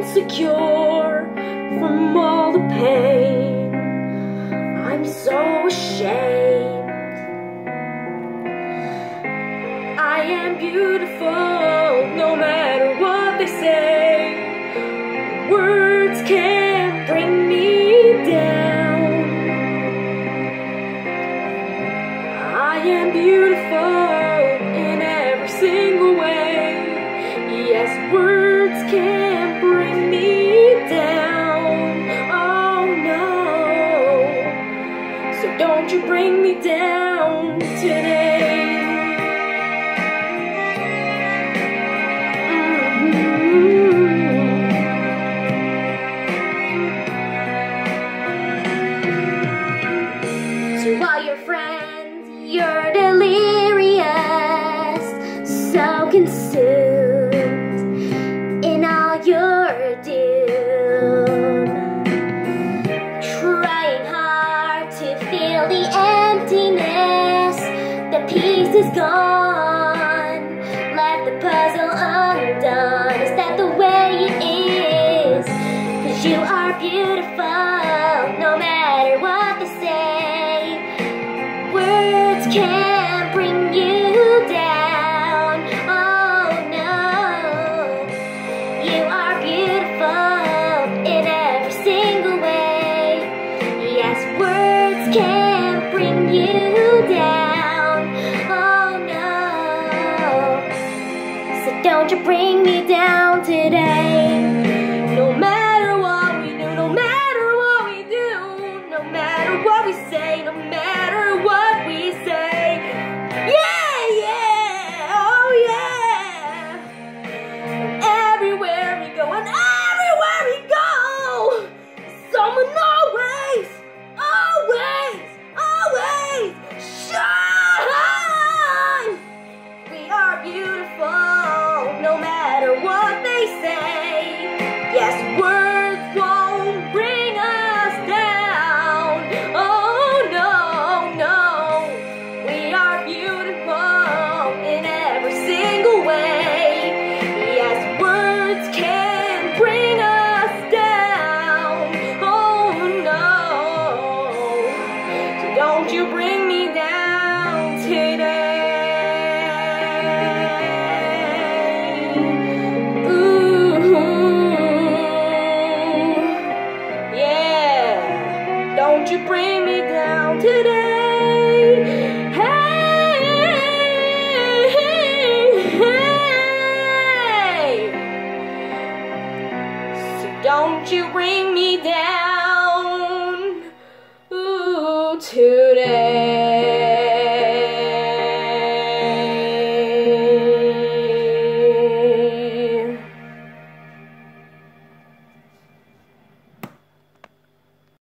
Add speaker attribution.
Speaker 1: insecure from all the pain. I'm so ashamed. I am beautiful no matter what they say. Words can't bring me down. I am beautiful in every single way. Yes, words can't bring me down. Oh no, so don't you bring me down today. To all your friends, you're delirious, so consumed in all your doom, trying hard to feel the emptiness. The piece is gone, left the puzzle undone. Is that the way it is? 'Cause you are beautiful no matter what they say. Words can't bring you down. Oh no, you are beautiful in every single way. Yes, words can't bring you down. Oh no, so don't you bring me down today. No matter what we do, no matter what we do, no matter what we say, no matter what we say. Yeah, yeah, oh yeah. Everywhere we go and everywhere we go, someone always, always, always shine. We are beautiful no matter what they say. Yes, words won't bring us down. Oh no, no, we are beautiful in every single way. Yes, words can bring us down. Oh no, so don't you bring me down today. Don't you bring me down today. Hey, hey. So don't you bring me down today.